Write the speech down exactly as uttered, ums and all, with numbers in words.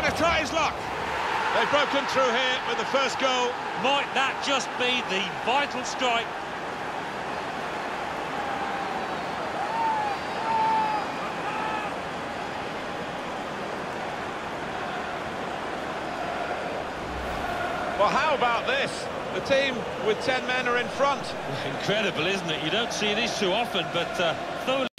to try his luck. They've broken through here with the first goal. Might that just be the vital strike? Well, how about this? The team with ten men are in front. Incredible, isn't it? You don't see this too often, but uh, thoroughly